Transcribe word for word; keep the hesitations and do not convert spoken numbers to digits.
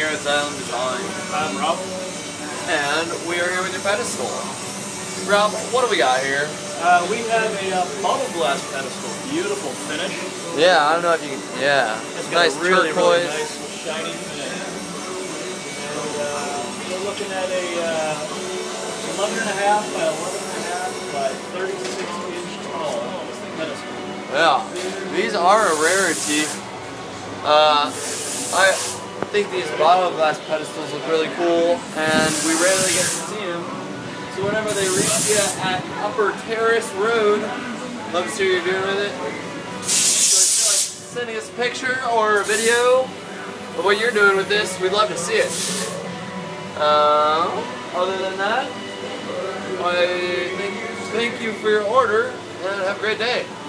here at Xylem Design. I'm Rob. And we are here with your pedestal. Rob, what do we got here? Uh, we have a uh, bottle glass pedestal. Beautiful finish. Yeah, I don't know if you can, yeah. It's got Nice a really, turquoise. really nice shiny finish. And uh, we're looking at a uh, eleven and a half by eleven and a half by thirty-six inch tall pedestal. Yeah, these are a rarity. Uh, I think these bottle glass pedestals look really cool, and we rarely get to see them. So whenever they reach you at Upper Terrace Road, love to see what you're doing with it. So if you're like sending us a picture or a video of what you're doing with this, we'd love to see it. Uh, other than that, I thank you, thank you for your order, and have a great day.